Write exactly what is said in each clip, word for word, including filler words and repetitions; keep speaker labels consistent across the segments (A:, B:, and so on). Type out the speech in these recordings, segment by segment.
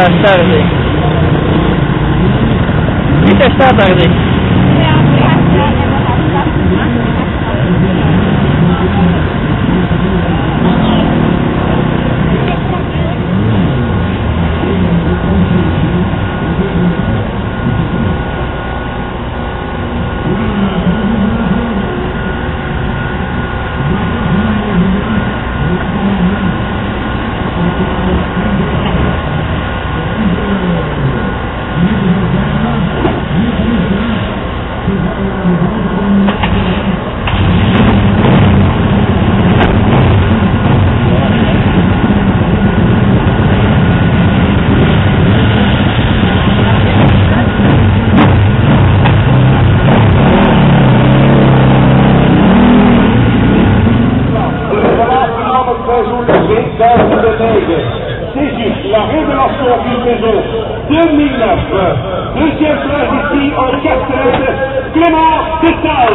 A: tarde. Vita esta tarde.
B: La révélation du saison deux mille neuf, deuxième place ici en Castellet, Clément Destal.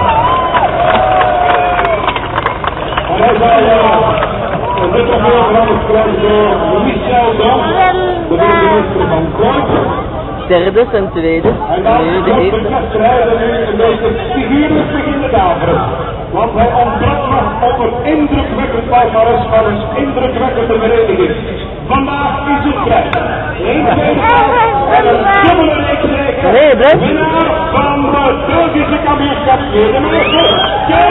B: En hij zal de trofee van het krijgen door Michel Dam, de burgemeester van Kort.
A: Derde en tweede.
B: En dan moet de Castellet nu een beetje figuurlijk beginnen daveren. Want hij ontbrak nog op het indrukwekkend palmares van een indrukwekkende vereniging. Vandaag is het prijs. Eén tweede plaats en een dubbele reekszeker.
A: Nee, blijf.
B: Winnaar van de Belgische kampioenschap. De meester.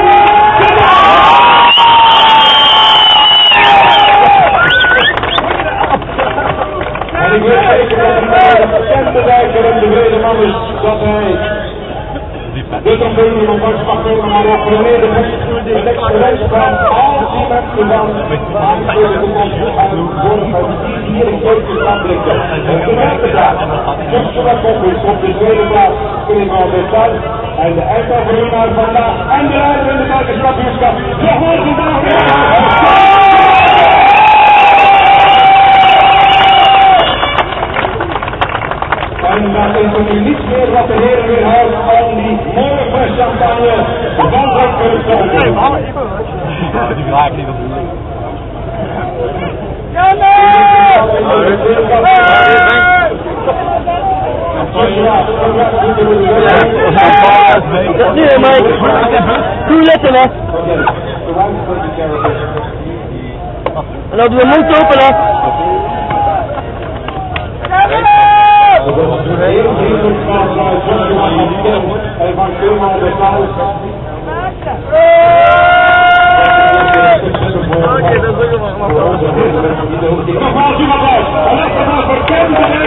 B: En ik weet zeker dat het bij de bekende wijker en tevreden man is dat hij de trofee van Max mag nemen, maar ook wanneer de het excellent van al die mensen van aanvullen de en worden van die hier in Keuken kan drinken. En tegelijkertijd, Joshua Koppels op de tweede plaats, Clément Destal. En de eindoverwinnaar vandaag en de leider in de Belgische kampioenschap, Johan vandaag. En dat is er nu niets meer wat de heren weer houden om die mooie fles champagne van Drankkers te ontdekken.
C: Die vraag niet op de
A: Dat nu hè Mike. Goed letten hè. En dan doen we mond open hè.
B: De hele wereld gaat naar Joshua en van Clément Destal. Nogmaals, u mag uit. En let maar voor Kent.